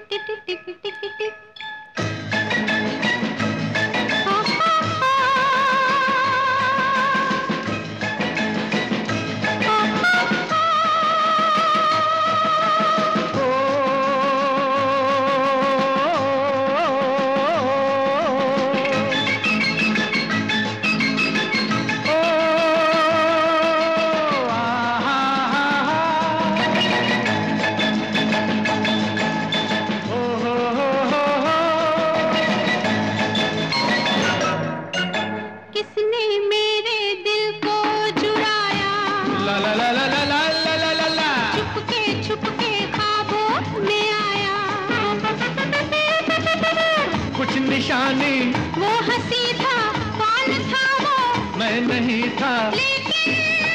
निशानी वो हंसी था, कौन था वो? मैं नहीं था, लेकिन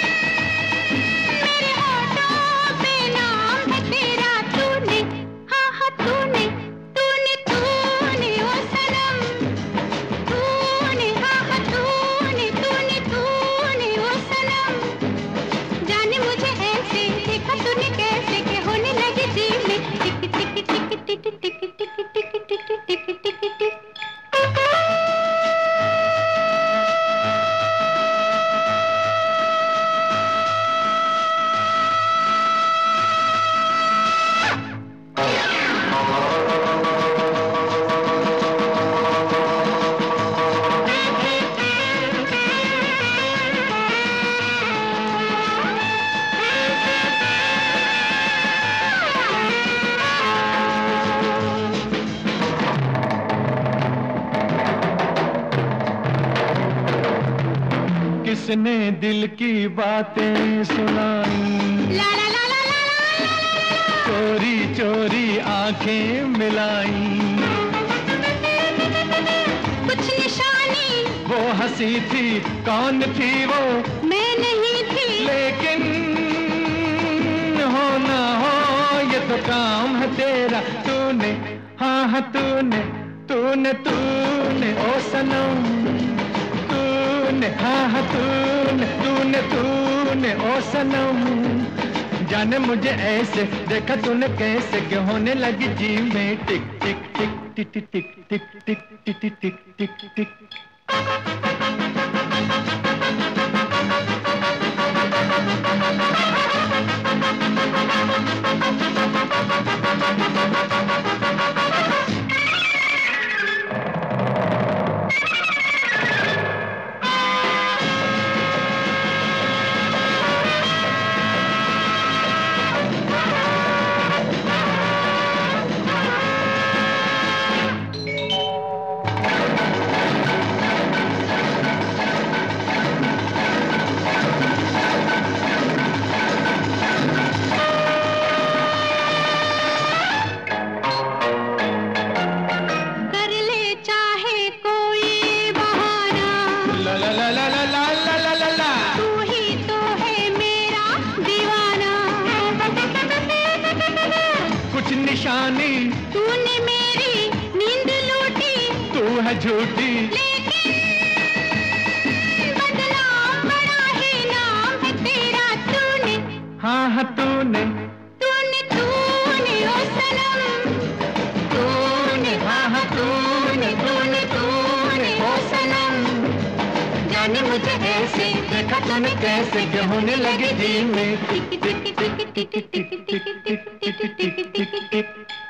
मेरे होठों पे नाम है तेरा। तूने, हाँ हाँ तूने, तूने तूने ओ सनम, तूने, हाँ हाँ तूने, तूने तूने ओ सनम। जाने मुझे ऐसे देखा तूने कैसे कि होने लगी जी में टिक टिक टिक टिक टिक टिक टिक टिक टिक टिक टिक टिक। किसने दिल की बातें सुनाई, ला ला ला ला ला, चोरी चोरी आंखें मिलाई। कुछ निशानी वो हंसी थी, कौन थी वो? मैं नहीं थी, लेकिन हो ना हो ये तो काम है तेरा। तूने, हाँ हाँ तूने, तूने तूने ओ सनम, तूने, हाँ हाँ तूने, तूने तूने ओ सनम। जाने मुझे ऐसे देखा तूने कैसे कि होने लगी जी में टिक टिक टिक टिक टिक टिक टिक टिक टिक टिक टिक टिक। निशानी तूने मेरी नींद लूटी, तू है झूठी, लेकिन बदनाम बड़ा ही नाम है तेरा। तूने, हाँ हाँ तूने, तूने तूने ओ सनम, तूने, हाँ हाँ तूने, तूने तूने ओ सनम। जाने मुझे ऐसे देखा तूने कैसे कि होने लगी जी में टिक टिक टिक टिक टिक टिक टिक टिक टिक टिक टिक टिक टिक।